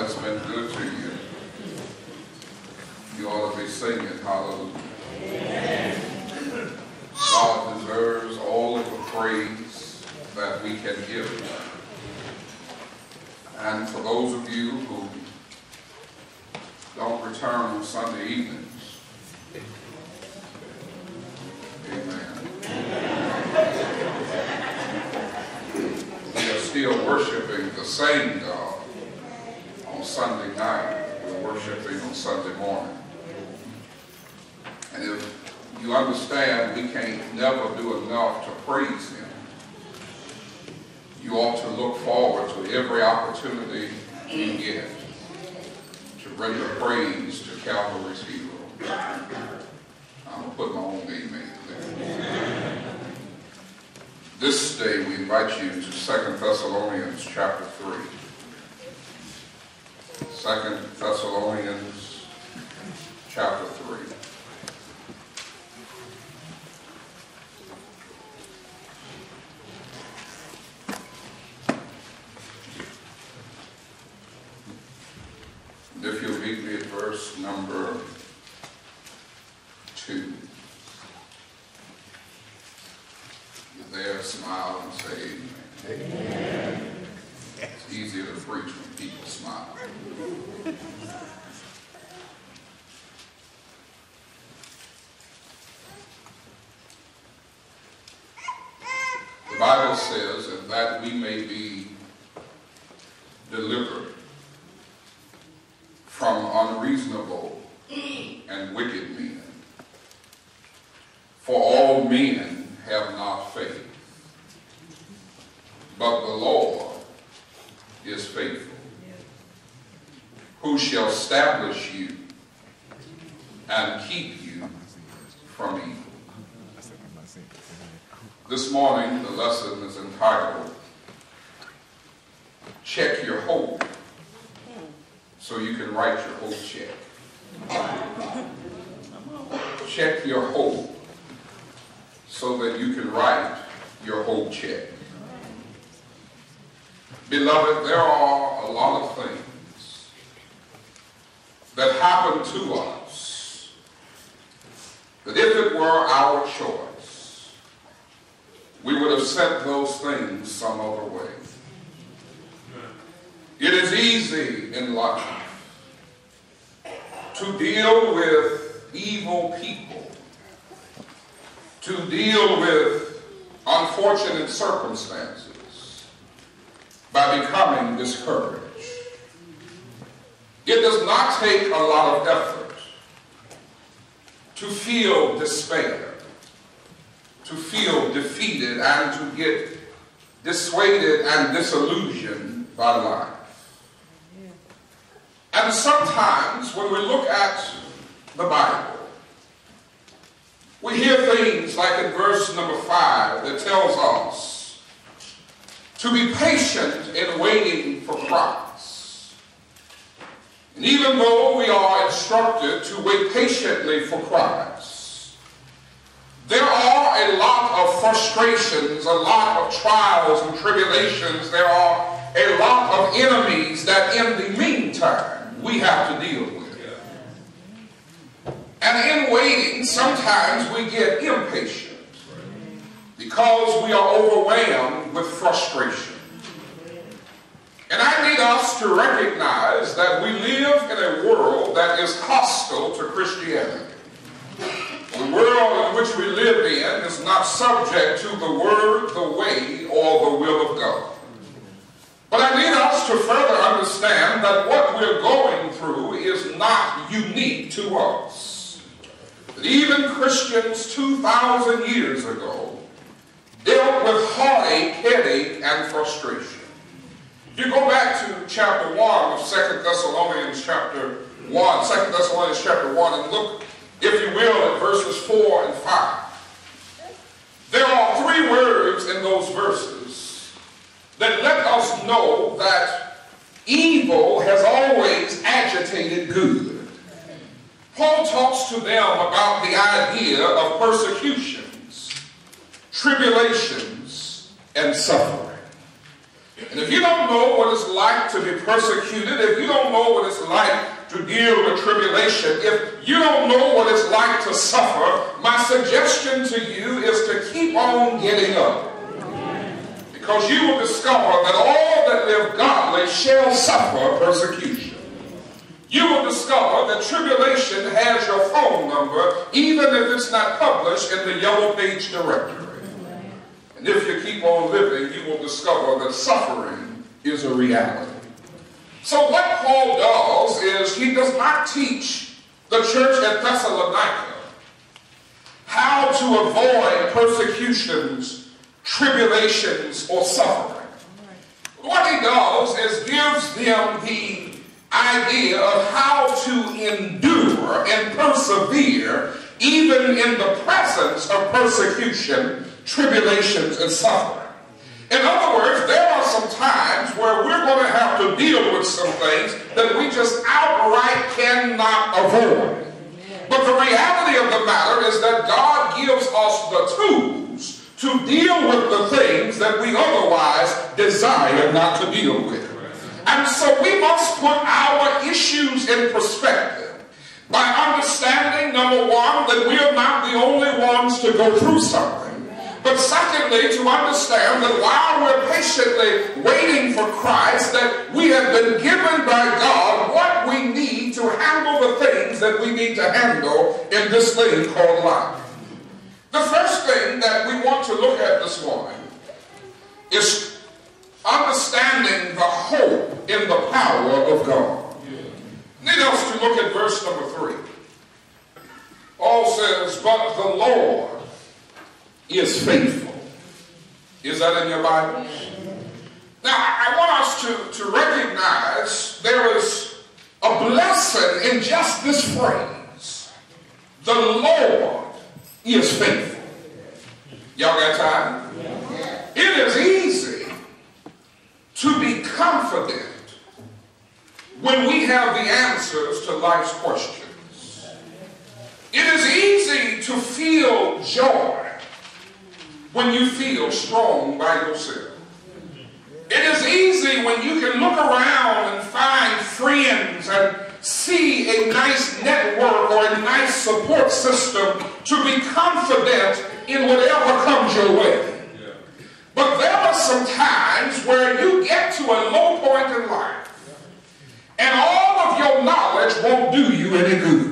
has been good to you, you ought to be singing hallelujah. Amen. God deserves all of the praise that we can give him. And for those of you who don't return on Sunday evenings, amen. We are still worshiping the same God on Sunday night. We're worshiping on Sunday morning. And if you understand we can't never do enough to praise him, you ought to look forward to every opportunity you get to render praise to Calvary's hero. I'm going to put my own amen there. This day we invite you to 2 Thessalonians chapter 3. 2 Thessalonians chapter 3. If you'll meet me at verse number 2. You're there, smile and say amen. Amen. It's easier to preach when people smile. The Bible says, and that we may be delivered from unreasonable and wicked men. For all men have not faith, but the Lord is faithful, who shall establish you and keep you from evil. This morning, the lesson is entitled, Check Your Hope, so you can write your hope check. Check your hope so that you can write your hope check. Beloved, there are a lot of things that happen to us that if it were our choice, we would have sent those things some other way. It is easy in life to deal with evil people, to deal with unfortunate circumstances by becoming discouraged. It does not take a lot of effort to feel despair, to feel defeated, and to get dissuaded and disillusioned by life. And sometimes when we look at the Bible, we hear things like in verse number 5 that tells us to be patient in waiting for Christ. And even though we are instructed to wait patiently for Christ, there are a lot of frustrations, a lot of trials and tribulations. There are a lot of enemies that in the meantime we have to deal with. And in waiting, sometimes we get impatient because we are overwhelmed with frustration. And I need us to recognize that we live in a world that is hostile to Christianity. The world in which we live in is not subject to the word, the way, or the will of God. But I need us to further understand that what we're going through is not unique to us. That even Christians 2,000 years ago dealt with heartache, headache, and frustration. If you go back to chapter 1 of 2 Thessalonians chapter 1, 2 Thessalonians chapter 1, and look, if you will, at verses 4 and 5. There are 3 words in those verses that let us know that evil has always agitated good. Paul talks to them about the idea of persecutions, tribulations, and suffering. And if you don't know what it's like to be persecuted, if you don't know what it's like to deal with tribulation, if you don't know what it's like to suffer, my suggestion to you is to keep on getting up. Because you will discover that all that live godly shall suffer persecution. You will discover that tribulation has your phone number, even if it's not published in the yellow page directory. And if you keep on living, you will discover that suffering is a reality. So what Paul does is he does not teach the church at Thessalonica how to avoid persecutions, tribulations, or suffering. What he does is gives them the idea of how to endure and persevere even in the presence of persecution, tribulations, and suffering. In other words, there are some times where we're going to have to deal with some things that we just outright cannot avoid. But the reality of the matter is that God gives us the tools to deal with the things that we otherwise desire not to deal with. And so we must put our issues in perspective by understanding, number one, that we are not the only ones to go through something. But secondly, to understand that while we're patiently waiting for Christ, that we have been given by God what we need to handle the things that we need to handle in this thing called life. The first thing that we want to look at this morning is understanding the hope in the power of God. Need us to look at verse number 3. Paul says, but the Lord is faithful. Is that in your Bible? Now, I want us to recognize there is a blessing in just this phrase. The Lord is faithful. Y'all got time? It is easy to be confident when we have the answers to life's questions. It is easy to feel joy when you feel strong by yourself. It is easy when you can look around and find friends and see a nice network or a nice support system to be confident in whatever comes your way. But there are some times where you get to a low point in life and all of your knowledge won't do you any good.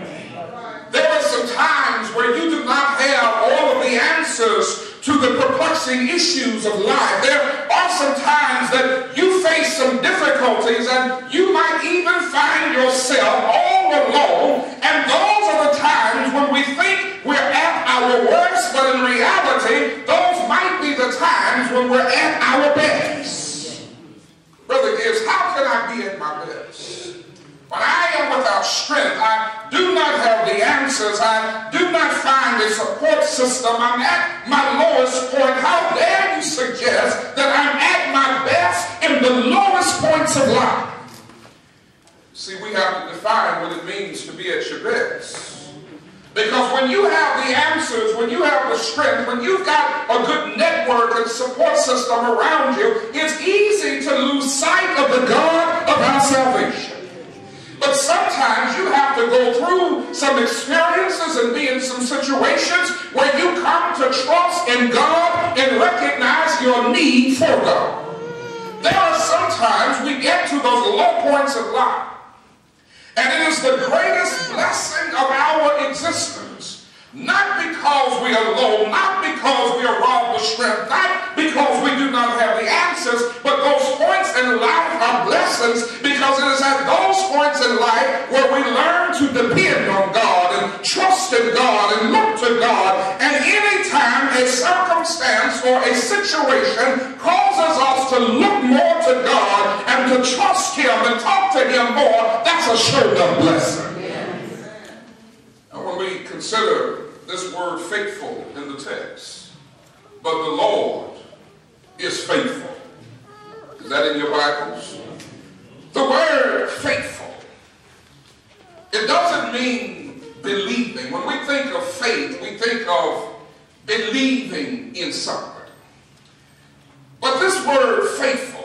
There are some times where you do not have all of the answers to the perplexing issues of life. There are some times that you face some difficulties and you might even find yourself all alone, and those are the times when we think we're at our worst, but in reality, those might be the times when we're at our best. Brother Gibbs, how can I be at my best? When I am without strength, I do not have the answers, I do not find a support system, I'm at my lowest point. How dare you suggest that I'm at my best in the lowest points of life? See, we have to define what it means to be at your best. Because when you have the answers, when you have the strength, when you've got a good network and support system around you, it's easy to lose sight of the God of our salvation. But sometimes you have to go through some experiences and be in some situations where you come to trust in God and recognize your need for God. There are sometimes we get to those low points of life, and it is the greatest blessing of our existence. Not because we are low, not because we are robbed of strength, not because we do not have the answers, but those points in life are blessings, because it is at those points in life where we learn to depend on God and trust in God and look to God. And any time a circumstance or a situation causes us to look more to God and to trust Him and talk to Him more, that's a sure enough blessing. And when we consider this word faithful in the text, but the Lord is faithful. Is that in your Bibles? The word faithful, it doesn't mean believing. When we think of faith, we think of believing in something. But this word faithful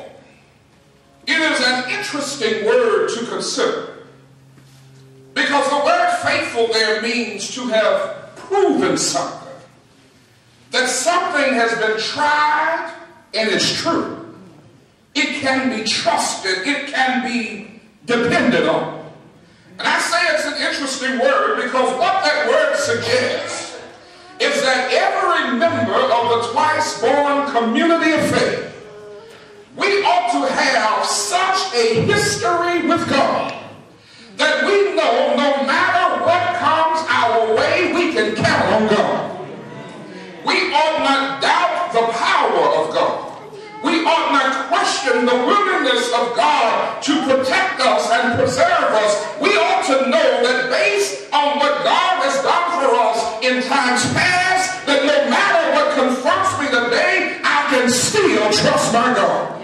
interesting word to consider. Because the word faithful there means to have proven something. That something has been tried and it's true. It can be trusted. It can be depended on. And I say it's an interesting word because what that word suggests is that every member of the twice-born community of faith, we ought to have such a history with God that we know no matter what comes our way, we can count on God. We ought not doubt the power of God. We ought not question the willingness of God to protect us and preserve us. We ought to know that based on what God has done for us in times past, that no matter what confronts me today, I can still trust my God.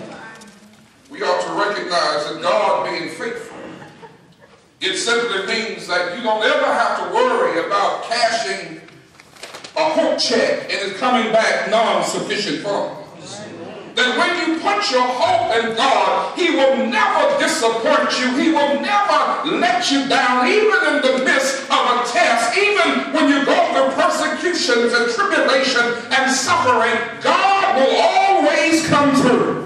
We ought to recognize that God being faithful, it simply means that you don't ever have to worry about cashing a hope check and it's coming back non-sufficient funds. That when you put your hope in God, He will never disappoint you. He will never let you down, even in the midst of a test, even when you go through persecutions and tribulation and suffering, God will always come through.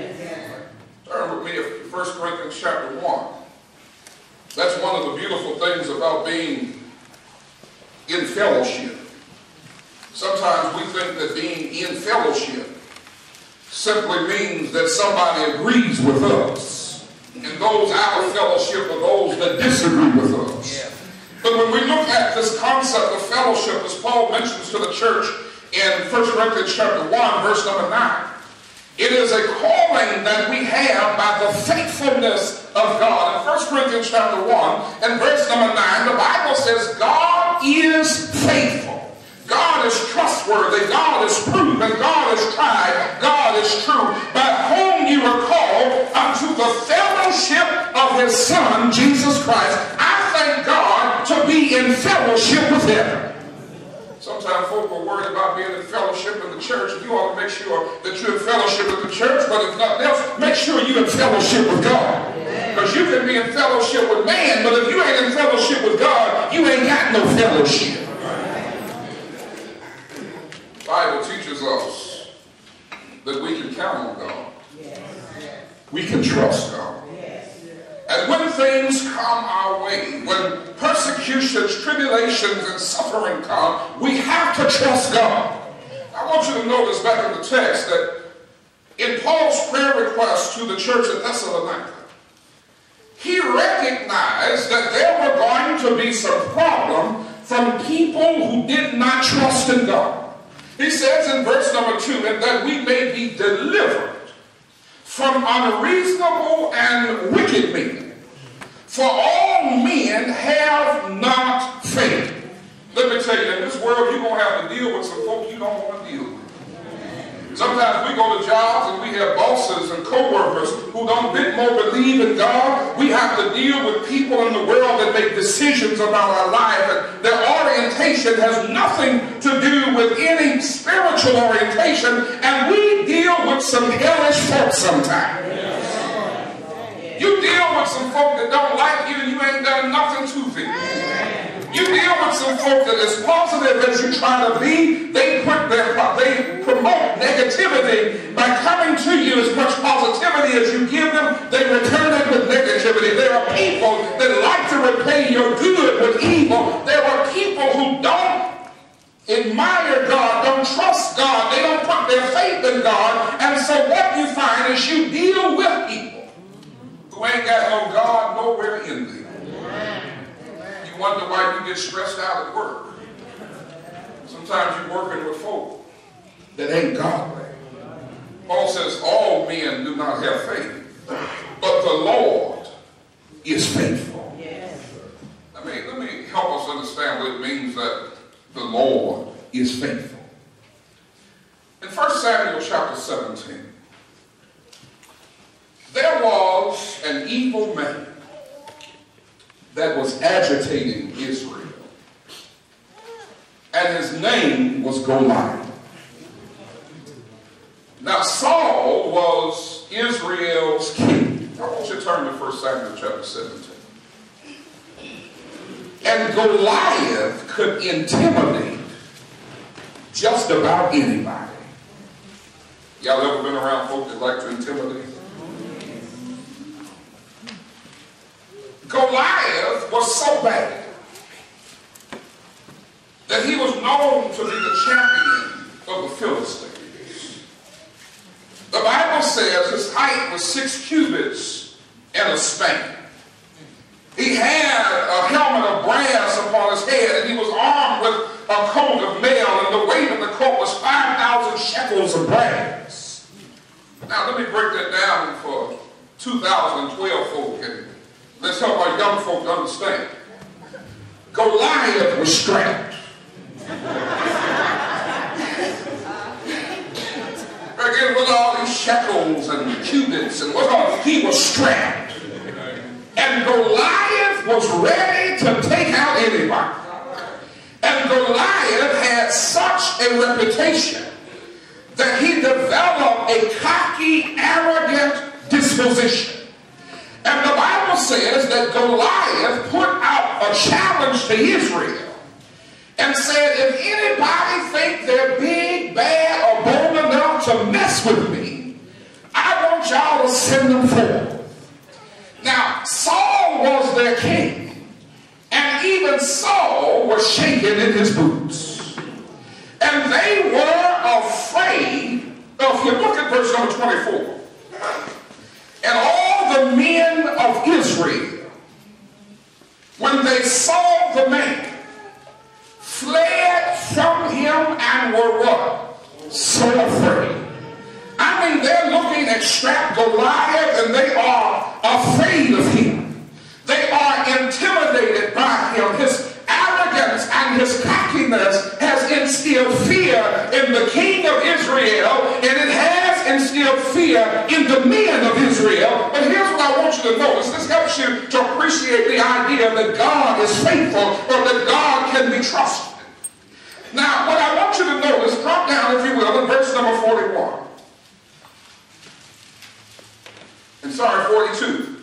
Turn with me to 1 Corinthians chapter 1. That's one of the beautiful things about being in fellowship. Sometimes we think that being in fellowship simply means that somebody agrees with us, and those out of fellowship are those that disagree with us. But when we look at this concept of fellowship, as Paul mentions to the church in 1 Corinthians chapter 1, verse number 9, it is a calling that we have by the faithfulness of God. In 1 Corinthians chapter 1 and verse number 9, the Bible says God is faithful. God is trustworthy, God is proven, God is tried, God is true, by whom you are called unto the fellowship of His Son, Jesus Christ. I thank God to be in fellowship with Him. Sometimes folk are worried about being in fellowship in the church. You ought to make sure that you're in fellowship with the church, but if nothing else, make sure you're in fellowship with God. Because you can be in fellowship with man, but if you ain't in fellowship with God, you ain't got no fellowship. The Bible teaches us that we can count on God. We can trust God. And when things come our way, when persecutions, tribulations, and suffering come, we have to trust God. I want you to notice back in the text that in Paul's prayer request to the church at Thessalonica, he recognized that there were going to be some problem from people who did not trust in God. He says in verse number 2, and that we may be delivered from unreasonable and wicked men. For all men have not faith. Let me tell you, in this world, you're going to have to deal with some folk you don't want to deal with. Sometimes we go to jobs and we have bosses and co-workers who don't a bit more believe in God. We have to deal with people in the world that make decisions about our life, and their orientation has nothing to do with any spiritual orientation, and we deal with some hellish folk sometimes. You deal with some folk that don't like you and you ain't done nothing to them. You deal with some folk that as positive as you try to be, they promote negativity by coming to you as much positivity as you give them. They return it with negativity. There are people that like to repay your good with evil. There are people who don't admire God, don't trust God. They don't put their faith in God. And so what you find is you deal with people who ain't got no God nowhere in them. You wonder why you get stressed out at work. Sometimes you're working with folk that ain't godly. Paul says all men do not have faith, but the Lord is faithful. Let me help us understand what it means that the Lord is faithful. In 1 Samuel chapter 17, there was an evil man that was agitating Israel. And his name was Goliath. Now Saul was Israel's king. I want you to turn to 1 Samuel chapter 17. And Goliath could intimidate just about anybody. Y'all ever been around folk that like to intimidate? Goliath was so bad that he was known to be the champion of the Philistines. The Bible says his height was 6 cubits and a span. He had a helmet of brass upon his head, and he was armed with a coat of mail, and the weight of the coat was 5,000 shekels of brass. Now let me break that down for 2012 folk, and let's help our young folk to understand. Goliath was strapped. Again, with all these shekels and cubits and what all, he was strapped. And Goliath was ready to take out anybody. And Goliath had such a reputation that he developed a cocky, arrogant disposition. And the Bible says that Goliath put out a challenge to Israel and said, if anybody think they're big, bad, or bold enough to mess with me, I want y'all to send them forth. Now, Saul was their king, and even Saul was shaking in his boots. And they were afraid of him. Look at verse number 24. And all the men of Israel, when they saw the man, fled from him and were what? So afraid. I mean, they're looking at strapped Goliath and they are afraid of him. They are intimidated by him. His arrogance and his cockiness has instilled fear in the king of Israel, and it has instilled fear in the men of Israel. But here's what I want you to notice. This helps you to appreciate the idea that God is faithful, or that God can be trusted. Now, what I want you to notice, drop down, if you will, in verse number 41. 42.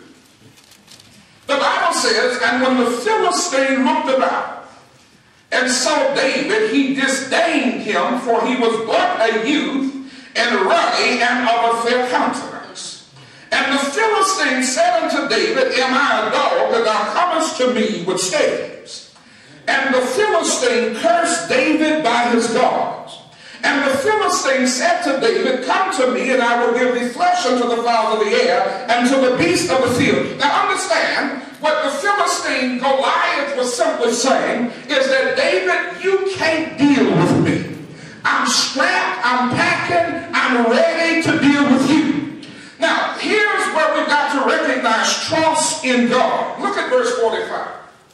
The Bible says, and when the Philistine looked about and saw David, he disdained him, for he was but a youth, and ruddy, and of a fair countenance. And the Philistine said unto David, am I a dog that thou comest to me with staves? And the Philistine cursed David by his gods. And the Philistine said to David, come to me, and I will give thee flesh unto the fowls of the air, and to the beasts of the field. Now understand, what the Philistine Goliath was simply saying is that, David, you can't deal with me. I'm strapped, I'm packing, I'm ready to deal with you. Now, here's where we've got to recognize trust in God. Look at verse 45.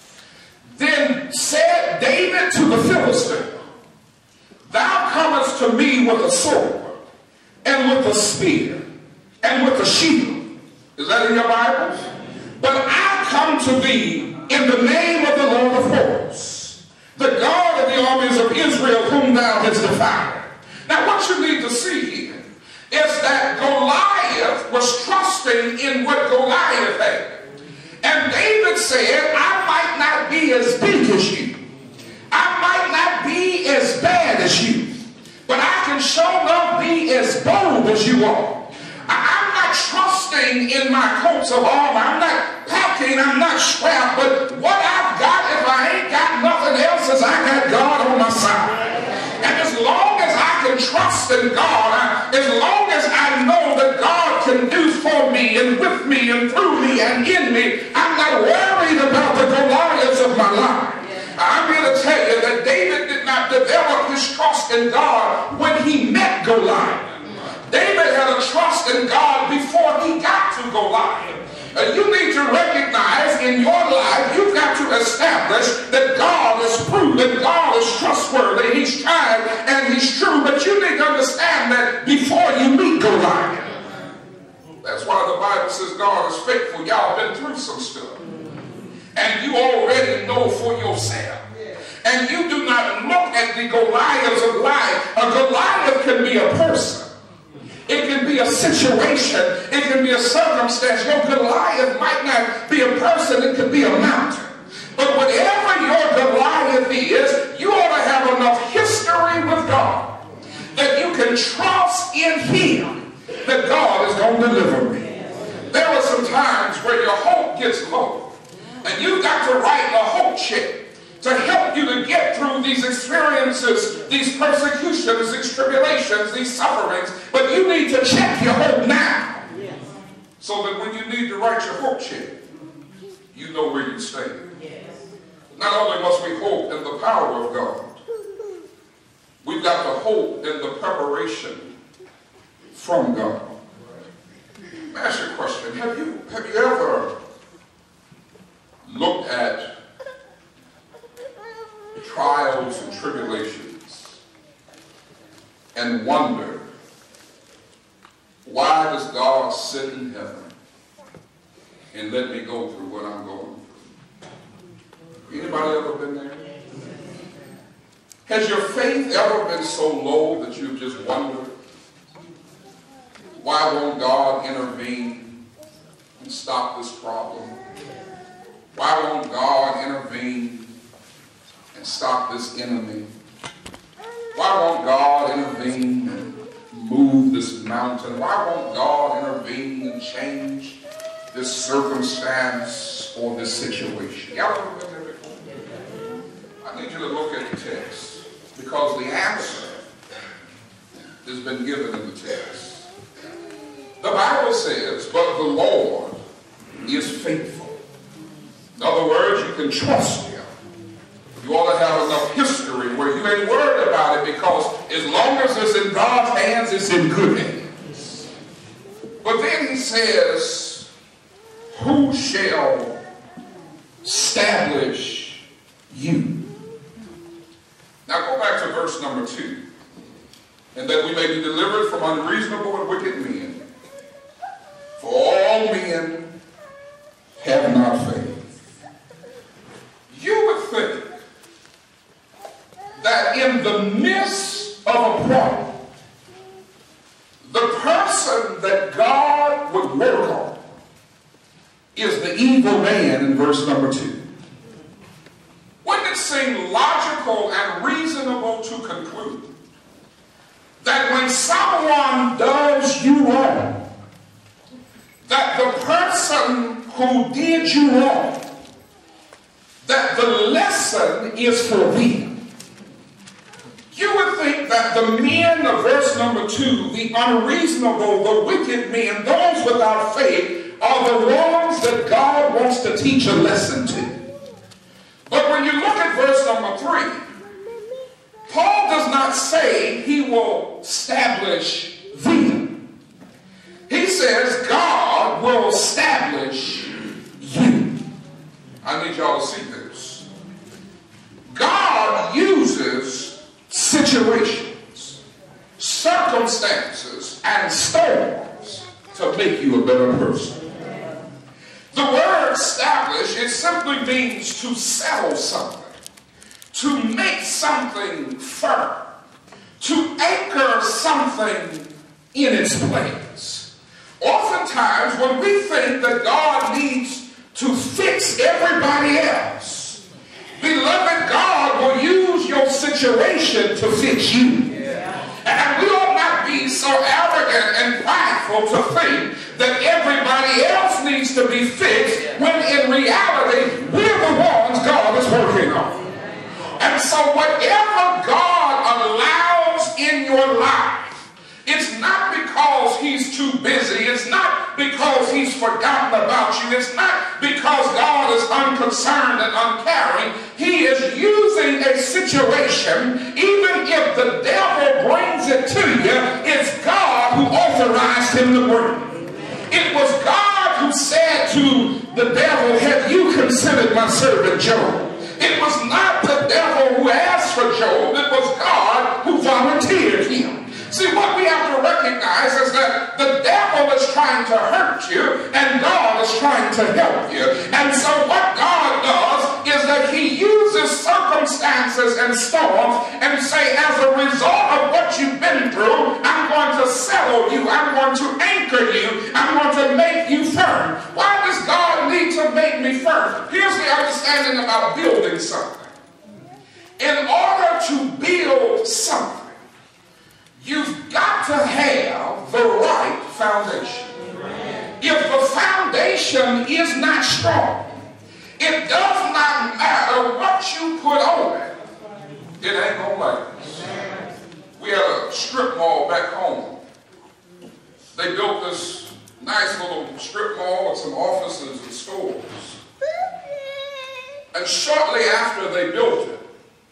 Then said David to the Philistine, thou comest to me with a sword, and with a spear, and with a shield. Is that in your Bibles? But I come to thee in the name of the Lord of hosts, the God of the armies of Israel, whom thou hast defied. Now what you need to see here is that Goliath was trusting in what Goliath had. And David said, I might not be as big as you. I might not be as bad as you, but I can sure enough be as bold as you are. I'm not trusting in my coats of armor. I'm not packing. I'm not strapped. But what I've got, if I ain't got nothing else, is I got God on my side. And as long as I can trust in God, as long as I know that God can do for me and with me and through me and in me, I'm not worried about the Goliaths of my life. I'm here to tell you that David did not develop his trust in God when he met Goliath. David had a trust in God before he got to Goliath. You need to recognize in your life, you've got to establish that God is proven, God is trustworthy, he's tried, and he's true. But you need to understand that before you meet Goliath. That's why the Bible says God is faithful. Y'all been through some stuff. And you already know for yourself. And you do not look at the Goliaths of life. A Goliath can be a person. It can be be a situation. It can be a circumstance. Your Goliath might not be a person. It could be a mountain. But whatever your Goliath is, you ought to have enough history with God that you can trust in Him that God is going to deliver me. There are some times where your hope gets low, and you've got to write a hope check to help you to get through these experiences, these persecutions, these tribulations, these sufferings. But you need to check your hope now, so that when you need to write your hope check, you know where you stand. Not only must we hope in the power of God, we've got to hope in the preparation from God. Let me ask you a question. Have you ever looked at trials and tribulations and wondered, why does God sit in heaven and let me go through what I'm going through? Anybody ever been there? Has your faith ever been so low that you've just wondered, why won't God intervene and stop this problem? Why won't God intervene and stop this enemy? Why won't God intervene and move this mountain? Why won't God intervene and change this circumstance or this situation? Y'all ever been there before? I need you to look at the text, because the answer has been given in the text. The Bible says, but the Lord is faithful. In other words, you can trust Him. You ought to have enough history where you ain't worried about it, because as long as it's in God's hands, it's in good hands. But then He says, who shall establish you? Now go back to verse number 2. And that we may be delivered from unreasonable and wicked men. For all men have not faith. You would think that in the midst of a problem, the person that God would work on is the evil man in verse number 2. Wouldn't it seem logical and reasonable to conclude that when someone does you wrong, that the person who did you wrong, that the lesson is for them? You would think that the men of verse number 2, the unreasonable, the wicked men, those without faith, are the ones that God wants to teach a lesson to. But when you look at verse number 3, Paul does not say He will establish them. He says God will establish you. I need y'all to see this. God uses situations, circumstances, and storms to make you a better person. The word establish, it simply means to settle something, to make something firm, to anchor something in its place. Oftentimes, when we think that God needs to fix everybody else, beloved, God will use your situation to fix you. And we ought not be so arrogant and prideful to think that everybody else needs to be fixed, when in reality, we're the ones God is working on. And so whatever God allows in your life, it's not because He's too busy. It's not because He's forgotten about you. It's not because God is unconcerned and uncaring. He is using a situation, even if the devil brings it to you, it's God who authorized him to bring it. It was God who said to the devil, have you considered my servant Job? It was not the devil who asked for Job. It was God who volunteered him. See, what we have to recognize is that the devil is trying to hurt you and God is trying to help you. And so what God does is that He uses circumstances circumstances and storms and say, as a result of what you've been through, I'm going to settle you. I'm going to anchor you. I'm going to make you firm. Why does God need to make me firm? Here's the understanding about building something. In order to build something, you've got to have the right foundation. If the foundation is not strong, it does not matter what you put on it, it ain't gonna last. We had a strip mall back home. They built this nice little strip mall with some offices and stores. And shortly after they built it,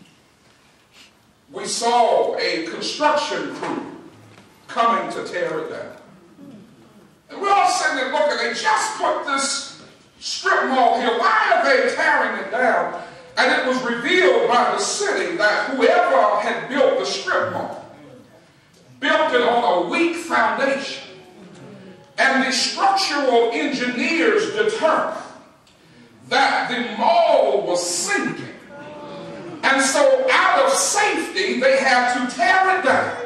we saw a construction crew coming to tear it down. And we're all sitting there looking, they just put this strip mall here. Why are they tearing it down? And it was revealed by the city that whoever had built the strip mall built it on a weak foundation. And the structural engineers determined that the mall was sinking. And so out of safety, they had to tear it down,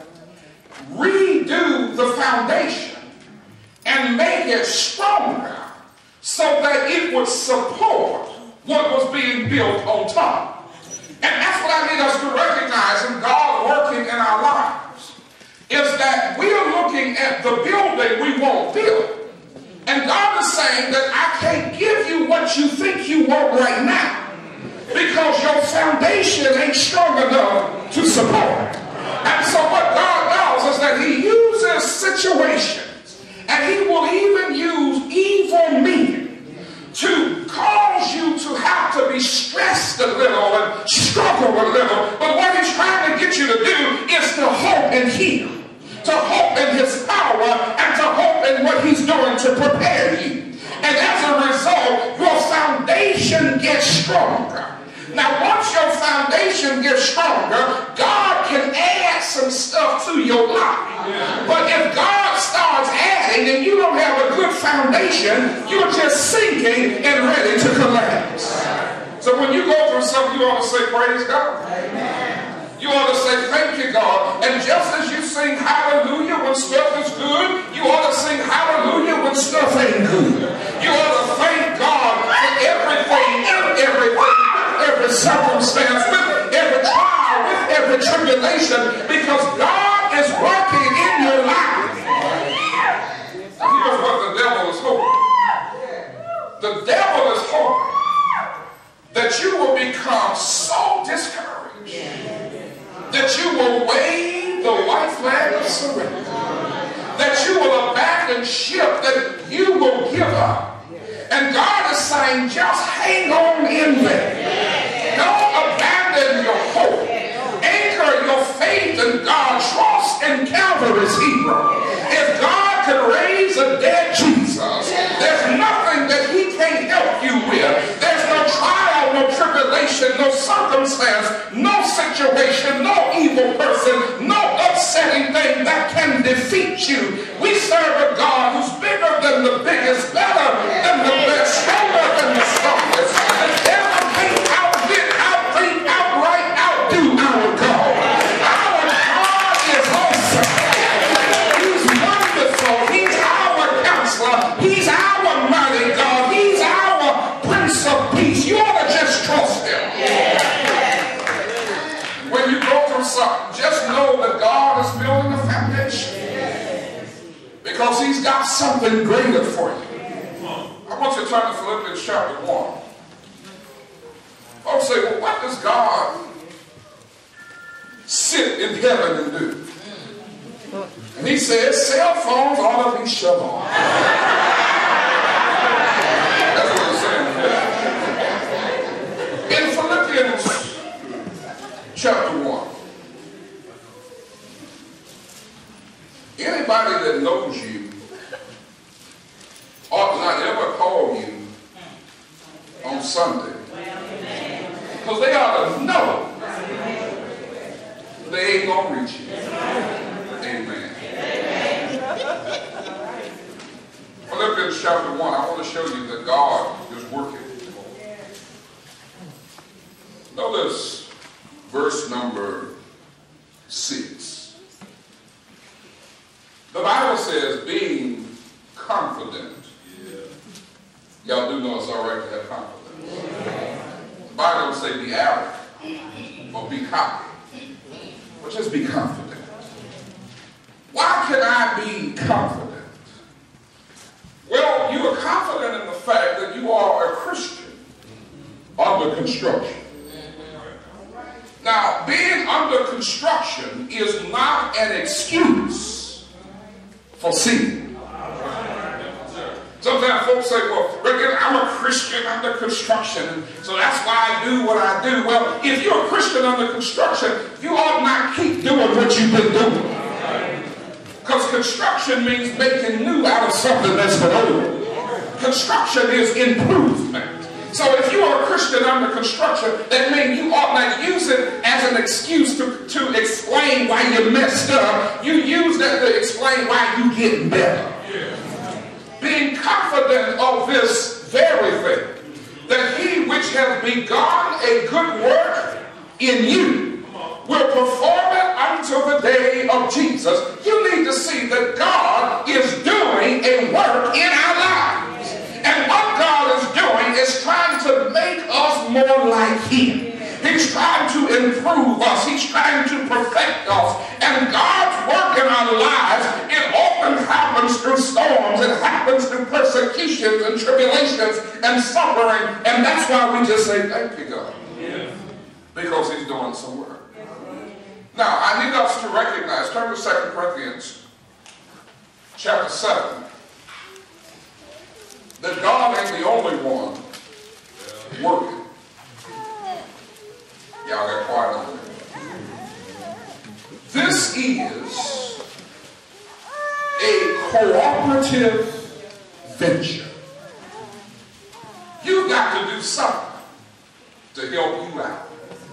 redo the foundation, and make it stronger so that it would support what was being built on top. And that's what I need us to recognize in God working in our lives, is that we are looking at the building we won't build. And God is saying that I can't give you what you think you want right now, because your foundation ain't strong enough to support. And so what God does is that he uses situations, and he will even use evil men to cause you to have to be stressed a little and struggle a little. But what he's trying to get you to do is to hope in him, to hope in his power, and to hope in what he's doing to prepare you. And as a result, your foundation gets stronger. Now, once your foundation gets stronger, God can add some stuff to your life. But if God starts adding and you don't have a good foundation, you're just sinking and ready to collapse. So when you go through something, you ought to say, praise God. You ought to say, thank you, God. And just as you sing hallelujah when stuff is good, you ought to sing hallelujah when stuff ain't good. You ought to thank God for everything, every circumstance, with every trial, with every tribulation, because God is working in your life. Here's what the devil is hoping. The devil is hoping that you will become so discouraged that you will wave the white flag of surrender, that you will abandon ship, that you will give up. And God is saying, just hang on in there. Don't abandon your hope. Anchor your faith in God. Trust in Calvary's hero. If God can raise a dead Jesus, there's nothing that he can't help you with. There's no trial, no tribulation, no circumstance, no situation, no evil person, no upsetting thing that can defeat you. We serve a God who's bigger than the biggest, better than the best, stronger than the strongest. The devil can't outwit, outthink, outright outdo our God. Our God is awesome. He's wonderful. He's our counselor. He's our mighty God. He's our Prince of Peace. You ought to just trust him. When you go through something, just know that God is building a foundation, because he's got something greater for you. I want you to turn to Philippians chapter 1. Folks say, well, what does God sit in heaven and do? And he says, cell phones ought to be shut off. That's what he's saying here. In Philippians chapter 1, anybody that knows you ought not ever call you on Sunday, because they ought to know they ain't going to reach you. Amen. Philippians chapter 1, I want to show you that God is working. Notice number 6. The Bible says being confident. Y'all do know it's all right to have confidence. The Bible don't say be arrogant or be cocky, but just be confident. Why can I be confident? Well, you are confident in the fact that you are a Christian under construction. Now, being under construction is not an excuse for sin. Sometimes folks say, well, I'm a Christian under construction, so that's why I do what I do. Well, if you're a Christian under construction, you ought not keep doing what you've been doing. Because construction means making new out of something that's been old. Construction is improvement. So if you are a Christian under construction, that means you ought not use it as an excuse to explain why you messed up. You use that to explain why you get better. Being confident of this very thing, that he which has begun a good work in you will perform it unto the day of Jesus. You need to see that God is doing a work in our lives. And what God is doing is trying to make us more like him. He's trying to improve us. He's trying to perfect us. And God's work in our lives, it often happens through storms. It happens through persecutions and tribulations and suffering. And that's why we just say, thank you, God. Yeah. Because he's doing some work. Now, I need us to recognize, turn to 2 Corinthians chapter 7, that God ain't the only one working. Y'all got quiet on there. This is a cooperative venture. You've got to do something to help you out.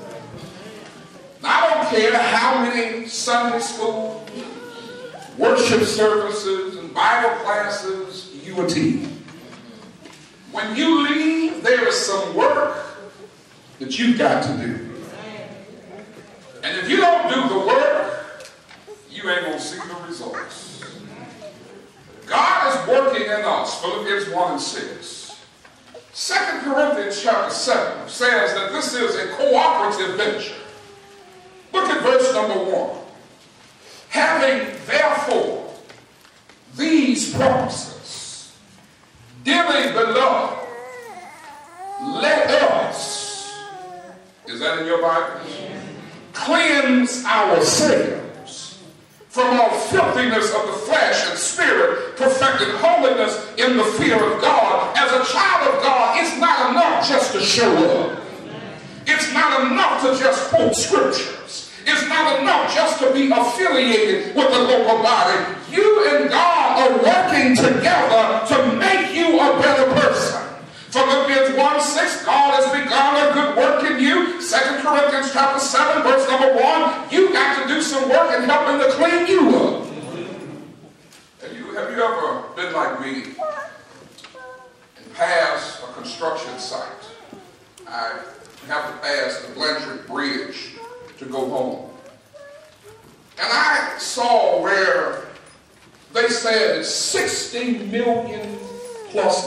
I don't care how many Sunday school, worship services, and Bible classes you attend. When you leave, there is some work that you've got to do. And if you don't do the work, you ain't going to see the results. God is working in us, Philippians 1 and 6. 2 Corinthians chapter 7 says that this is a cooperative venture. Look at verse number 1. Having therefore these promises, dearly beloved, let us, is that in your Bible? Cleanse ourselves from all filthiness of the flesh and spirit, perfecting holiness in the fear of God. As a child of God, it's not enough just to show up. It's not enough to just quote scriptures. It's not enough just to be affiliated with the local body. You and God are working together to make you a better person. Philippians 1:6, God has begun a good work in you. 2 Corinthians chapter 7, verse number 1, you got to do some work in helping to clean you up. Have you ever been like me and passed a construction site? I have to pass the Blanchard Bridge to go home. And I saw where they said it's $60 million plus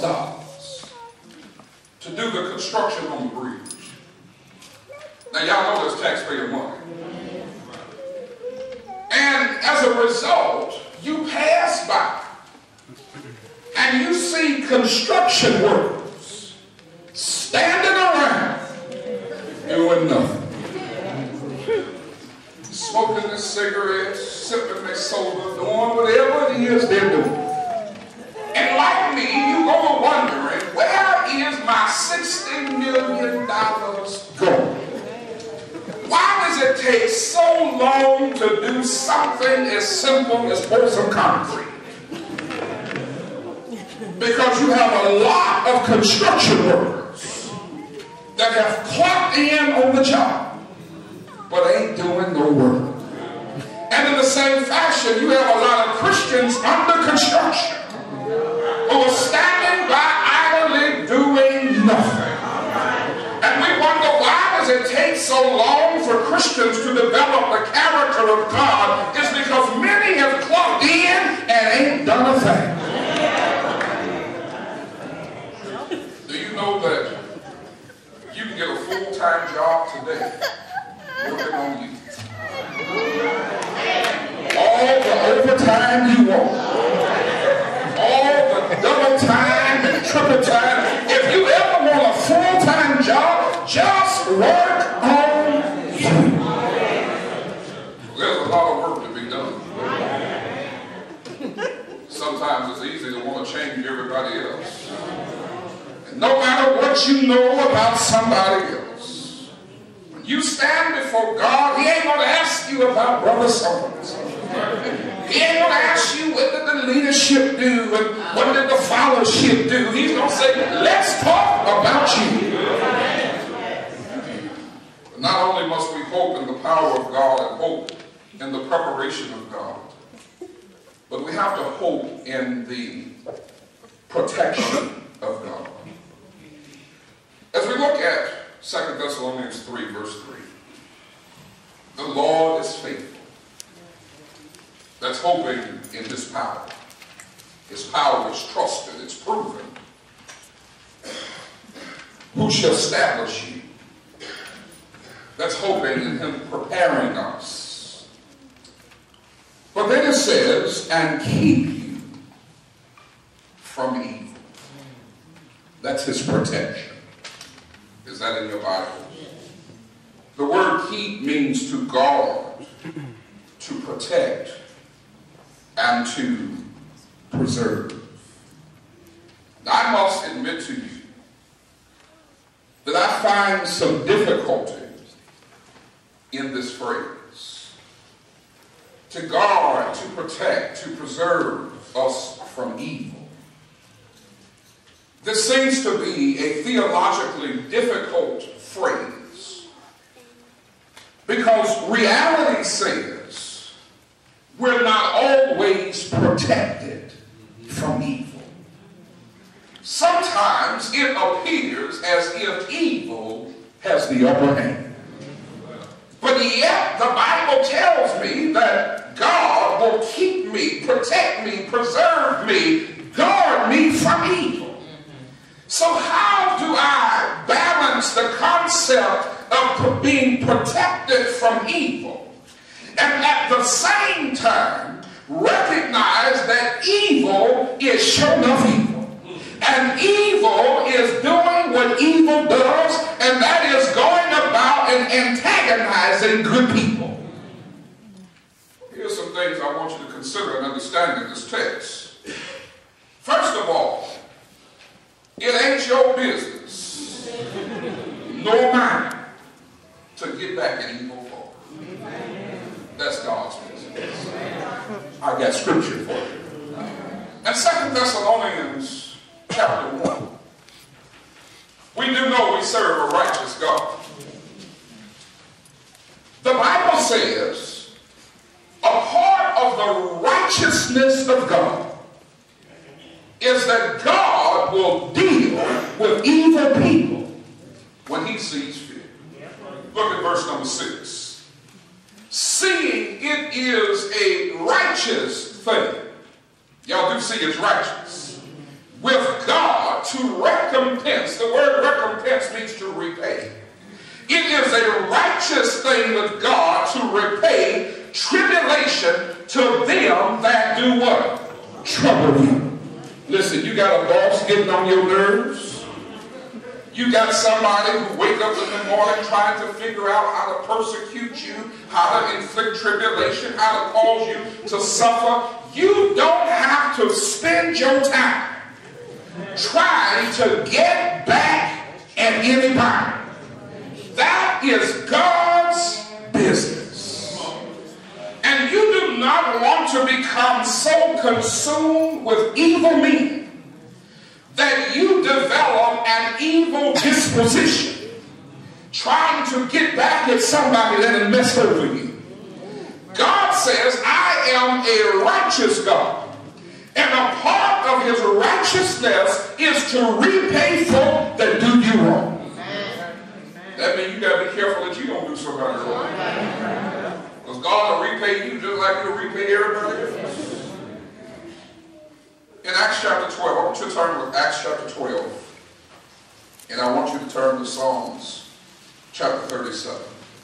to do the construction on the bridge. Now y'all know that's taxpayer money. And as a result, you pass by and you see construction workers standing around doing nothing. Smoking their cigarettes, sipping their soda, doing whatever it is they're doing. And like me, you go wondering, where is my $60 million going? Why does it take so long to do something as simple as pour some concrete? Because you have a lot of construction workers that have clocked in on the job, but ain't doing no work. And in the same fashion, you have a lot of Christians under construction who are standing by idly doing nothing. And we wonder, why does it take so long for Christians Christians to develop the character of God is because many have clocked in and ain't done a thing. Do you know that you can get a full-time job today working on you? All the overtime you want, all the double time and triple time. If you ever want a full-time job, just work on you. There's a lot of work to be done. Sometimes it's easy to want to change everybody else. And no matter what you know about somebody else, when you stand before God, He ain't going to ask you about brother so-and-so. He ain't going to ask you what did the leadership do and what did the fellowship do. He's going to say, let's talk about you. But not only must we hope in the power of God and hope in the preparation of God, but we have to hope in the protection of God. As we look at 2 Thessalonians 3, verse 3, the Lord is faithful. That's hoping in His power. His power is trusted, it's proven. Who shall establish you? That's hoping in Him preparing us. But then it says, and keep you from evil. That's His protection. Is that in your Bible? The word keep means to guard, to protect, and to preserve. Now, I must admit to you that I find some difficulty in this phrase. To guard, to protect, to preserve us from evil. This seems to be a theologically difficult phrase because reality says we're not always protected from evil. Sometimes it appears as if evil has the upper hand. But yet the Bible tells me that God will keep me, protect me, preserve me, guard me from evil. So how do I balance the concept of being protected from evil and at the same time recognize that evil is sure enough evil? And evil is doing what evil does, and that is going about and antagonizing good people. Here's some things I want you to consider in understanding this text. First of all, it ain't your business, nor mine, to get back at evil folk. That's God's business. I got scripture for you. And 2 Thessalonians chapter 1. We do know we serve a righteous God. The Bible says a part of the righteousness of God is that God will deal with evil people when He sees fit. Look at verse number 6. Seeing it is a righteous thing. Y'all do see it's righteous. With God to recompense. The word recompense means to repay. It is a righteous thing with God to repay tribulation to them that do what? Trouble you. Listen, you got a boss getting on your nerves. You got somebody who wake up in the morning trying to figure out how to persecute you, how to inflict tribulation, how to cause you to suffer. You don't have to spend your time trying to get back at anybody. That is God's business. And you do not want to become so consumed with evil meaning that you develop an evil disposition trying to get back at somebody that has messed over you. God says, I am a righteous God. And a part of His righteousness is to repay folk that do you wrong. That means you got to be careful that you don't do to somebody. Was God to repay you just like He'll repay everybody else? In Acts chapter 12, I want you to turn with Acts chapter 12. And I want you to turn to Psalms chapter 37.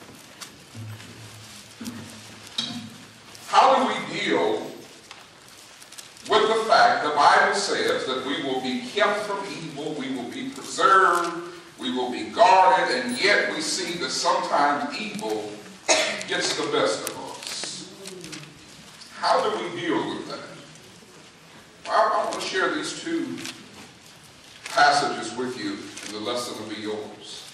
How do we deal with the fact the Bible says that we will be kept from evil, we will be preserved, we will be guarded, and yet we see that sometimes evil gets the best of us? How do we deal with that? I want to share these two passages with you, and the lesson will be yours.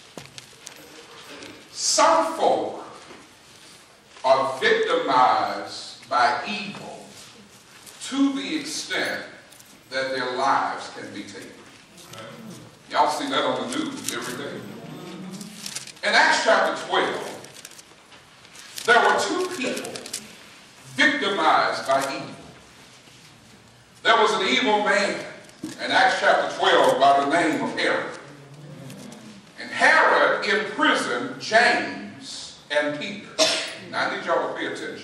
Some folk are victimized by evil to the extent that their lives can be taken. Y'all see that on the news every day. In Acts chapter 12, there were two people victimized by evil. There was an evil man in Acts chapter 12 by the name of Herod. And Herod imprisoned James and Peter. Now I need y'all to pay attention.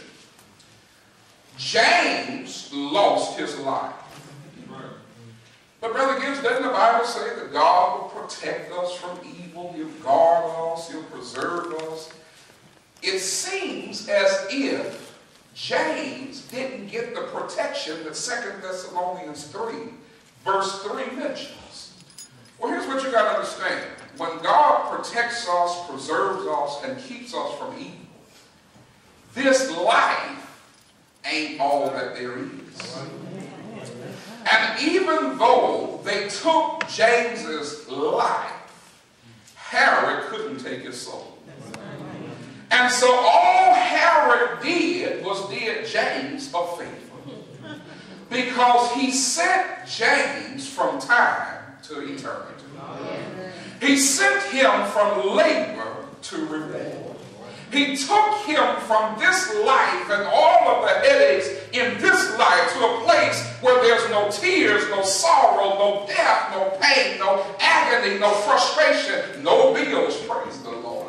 James lost his life. But Brother Gibbs, doesn't the Bible say that God will protect us from evil? He'll guard us. He'll preserve us. It seems as if James didn't get the protection that 2 Thessalonians 3, verse 3 mentions. Well, here's what you got to understand. When God protects us, preserves us, and keeps us from evil, this life ain't all that there is. And even though they took James's life, Herod couldn't take his soul. And so all Herod did was did James a favor, because he sent James from time to eternity. He sent him from labor to reward. He took him from this life and all of the headaches in this life to a place where there's no tears, no sorrow, no death, no pain, no agony, no frustration, no bills. Praise the Lord.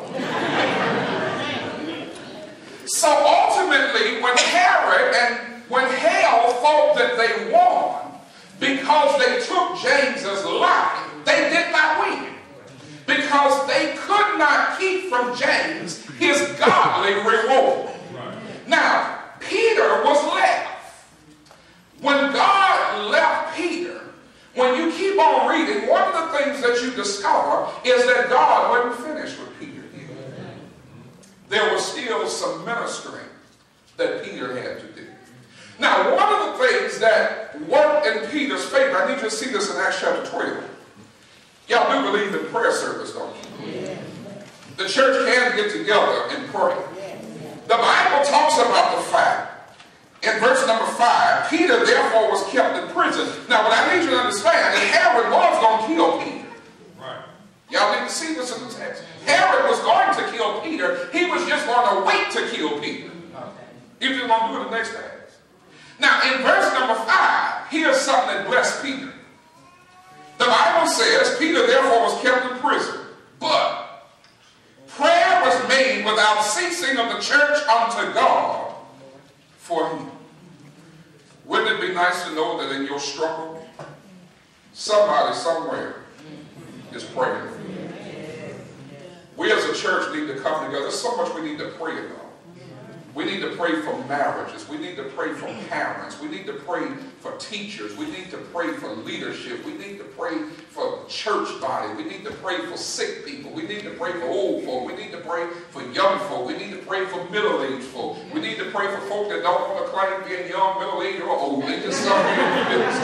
So ultimately, when Herod and when hell thought that they won because they took James's life, they did not win, because they could not keep from James his godly reward. Now, Peter was left. When God left Peter, when you keep on reading, one of the things that you discover is that God wasn't finished with Peter yet. There was still some ministering that Peter had to do. Now, one of the things that worked in Peter's favor, I need you to see this in Acts chapter 12. Y'all do believe in prayer service, don't you? Yeah. The church can get together and pray. The Bible talks about the fact, in verse number 5, Peter therefore was kept in prison. Now, what I need you to understand is Herod was going to kill Peter. Right. Y'all need to see this in the text. Herod was going to kill Peter. He was just going to wait to kill Peter. He was going to do it the next day. Now, in verse number 5, here's something that blessed Peter. The Bible says, Peter therefore was kept in prison, but prayer was made without ceasing of the church unto God for him. Wouldn't it be nice to know that in your struggle, somebody somewhere is praying for you? We as a church need to come together. There's so much we need to pray about. We need to pray for marriages. We need to pray for parents. We need to pray for teachers. We need to pray for leadership. We need to pray for the church body. We need to pray for sick people. We need to pray for old folk. We need to pray for young folk. We need to pray for middle-aged folk. We need to pray for folk that don't want to claim being young, middle-aged, or old. They just somewhere in the middle.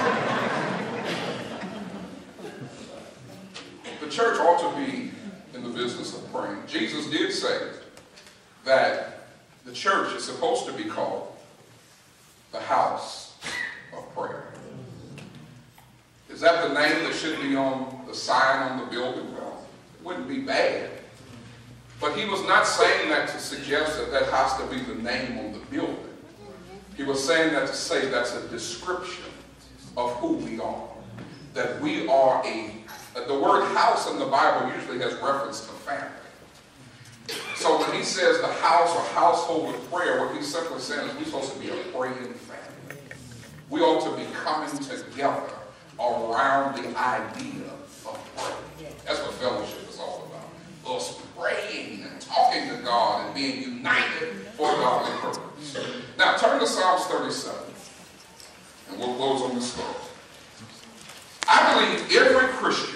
The church ought to be in the business of praying. Jesus did say that the church is supposed to be called the house of prayer. Is that the name that should be on the sign on the building? Well, it wouldn't be bad. But he was not saying that to suggest that that has to be the name on the building. He was saying that to say that's a description of who we are. That we are the word house in the Bible usually has reference to family. So when he he says the house or household of prayer, what he's simply saying is we're supposed to be a praying family. We ought to be coming together around the idea of prayer. That's what fellowship is all about. Us praying and talking to God and being united for a godly purpose. Now turn to Psalms 37. And we'll close on this thought. I believe every Christian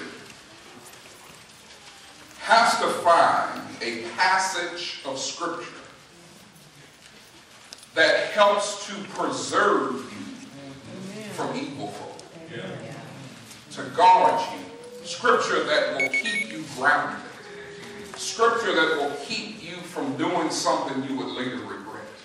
has to find a passage of Scripture that helps to preserve you from evil folk. To guard you. Scripture that will keep you grounded. Scripture that will keep you from doing something you would later regret.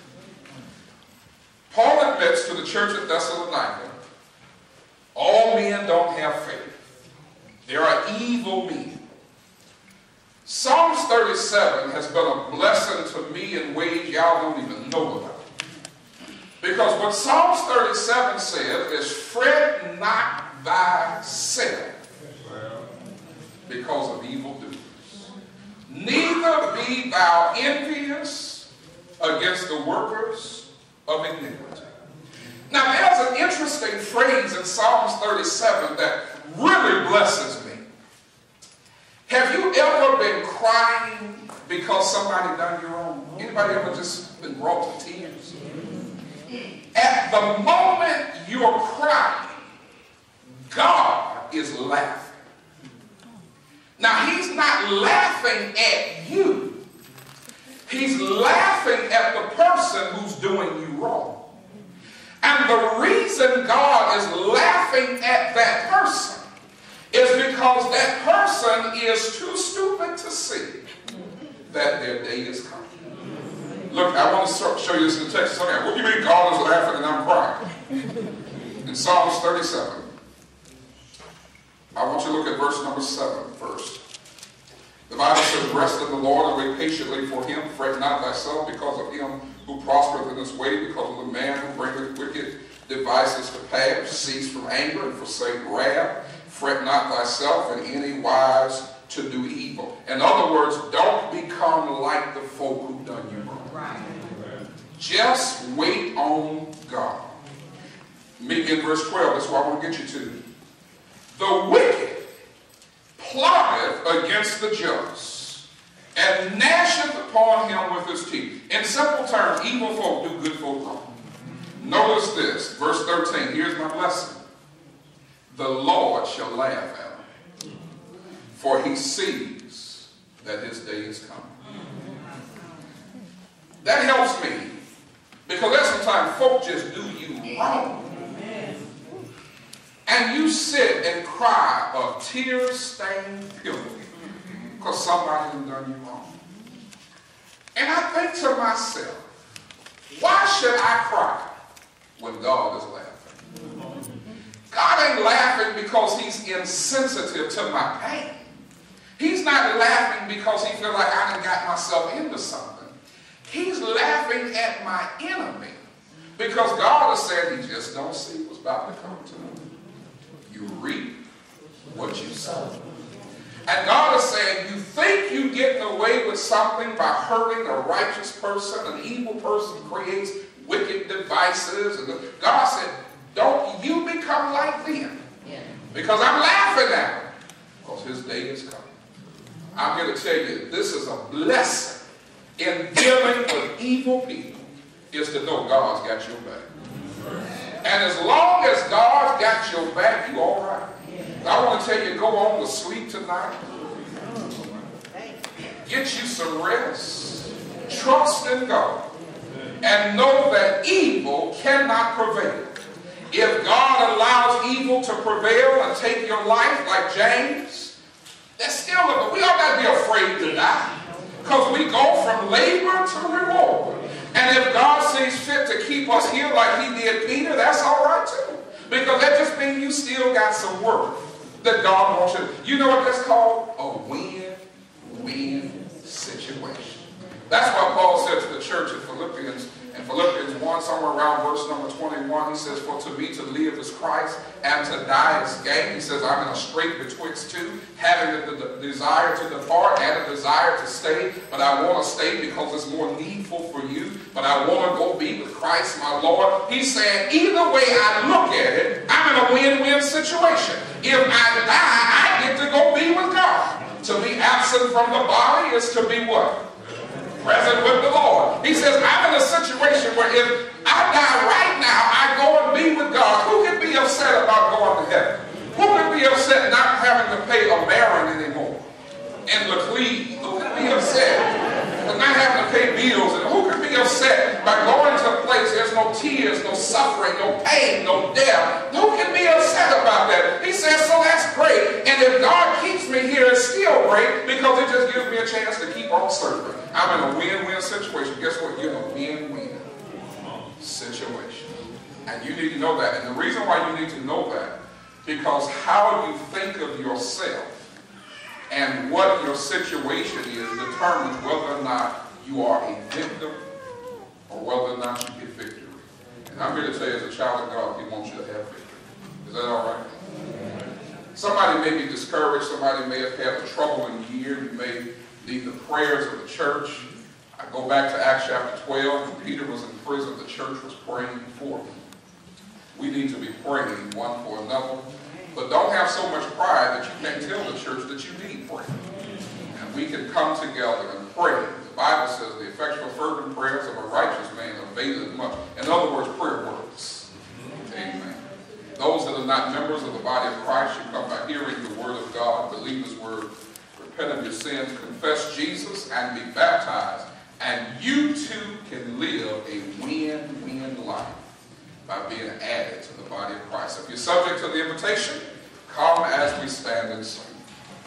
Paul admits to the church at Thessalonica, all men don't have faith. There are evil men. Psalms 37 has been a blessing to me in ways y'all don't even know about. Because what Psalms 37 says is, fret not thyself because of evildoers. Neither be thou envious against the workers of iniquity. Now there's an interesting phrase in Psalms 37 that really blesses me. Have you ever been crying because somebody done you wrong? Anybody ever just been brought to tears? At the moment you're crying, God is laughing. Now he's not laughing at you. He's laughing at the person who's doing you wrong. And the reason God is laughing at that person is because that person is too stupid to see that their day is coming. Look, I want to show you this in the text. What do you mean God is laughing and I'm crying? In Psalms 37, I want you to look at verse number 7 first. The Bible says, rest in the Lord and wait patiently for him. Fret not thyself because of him who prospereth in his way, because of the man who bringeth wicked devices to pass. Cease from anger and forsake wrath. Fret not thyself in any wise to do evil. In other words, don't become like the folk who done you wrong. Right. Just wait on God. Meet me in verse 12. That's what I want to get you to. The wicked plotteth against the just, and gnasheth upon him with his teeth. In simple terms, evil folk do good folk wrong. Notice this, verse 13. Here's my lesson. The Lord shall laugh at him, for he sees that his day is coming. That helps me, because there's sometimes folk just do you wrong. And you sit and cry a tear-stained pillow because somebody has done you wrong. And I think to myself, why should I cry when God is laughing? God ain't laughing because he's insensitive to my pain. He's not laughing because he feels like I done got myself into something. He's laughing at my enemy because God has said he just don't see what's about to come to him. You reap what you sow. And God is saying, you think you're getting away with something by hurting a righteous person, an evil person creates wicked devices. And God said, don't you become like them. Because I'm laughing at him. Because his day is coming. I'm here to tell you, this is a blessing in dealing with evil people, is to know God's got your back. And as long as God's got your back, you're all right. I want to tell you, go on to sleep tonight. Get you some rest. Trust in God. And know that evil cannot prevail. If God allows evil to prevail and take your life like James, that's still, we all got to be afraid to die. Because we go from labor to reward. And if God sees fit to keep us here like he did Peter, that's all right too. Because that just means you still got some work that God wants you to. You know what that's called? A win-win situation. That's what Paul said to the church in Philippians 1, somewhere around verse verse number 21, he says, for to me to live is Christ, and to die is gain. He says, I'm in a strait betwixt two, having the desire to depart and a desire to stay. But I want to stay because it's more needful for you. But I want to go be with Christ, my Lord. He's saying, either way I look at it, I'm in a win-win situation. If I die, I get to go be with God. To be absent from the body is to be what? Present with the Lord. He says, I'm in a situation where if I die right now, I go and be with God. Who can be upset about going to heaven? Who can be upset not having to pay a Marin anymore? And Leclerc? Who can be upset with not having to pay bills? And who can be upset by going to a place there's no tears, no suffering, no pain, no death? Who can be upset about that? He says, so that's great. And if God keeps me here, it's still great because it just gives me a chance to keep on serving. I'm in a win-win situation. Guess what? You're in a win-win situation. And you need to know that. And the reason why you need to know that, because how you think of yourself and what your situation is determines whether or not you are a victim or whether or not you get victory. And I'm here to tell you, as a child of God, He wants you to have victory. Is that all right? Somebody may be discouraged. Somebody may have had a troubling year. You may need the prayers of the church. I go back to Acts chapter 12. When Peter was in prison, the church was praying for him. We need to be praying one for another. But don't have so much pride that you can't tell the church that you need prayer. And we can come together and pray. The Bible says the effectual fervent prayers of a righteous man availeth much. In other words, prayer works. Amen. Those that are not members of the body of Christ should come by hearing the word of God, believe His word, repent of your sins, confess Jesus, and be baptized. And you too can live a win-win life by being added to the body of Christ. If you're subject to the invitation, come as we stand and sing.